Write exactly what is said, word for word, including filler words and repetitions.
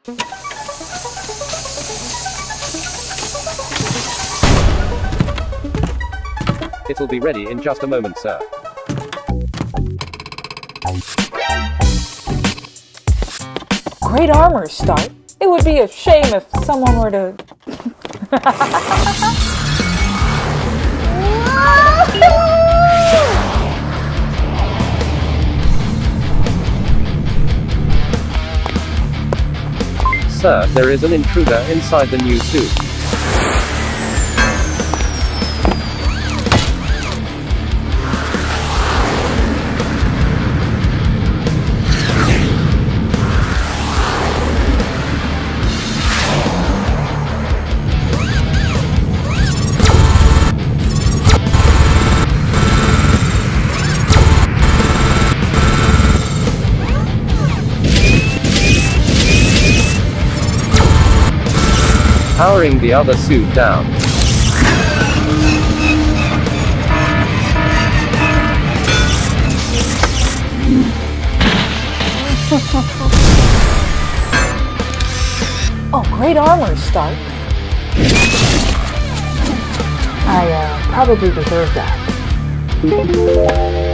It'll be ready in just a moment, sir. Great armor start. It would be a shame if someone were to... Sir, there is an intruder inside the new suit. Powering the other suit down. Oh, great armor start. I uh, probably deserve that.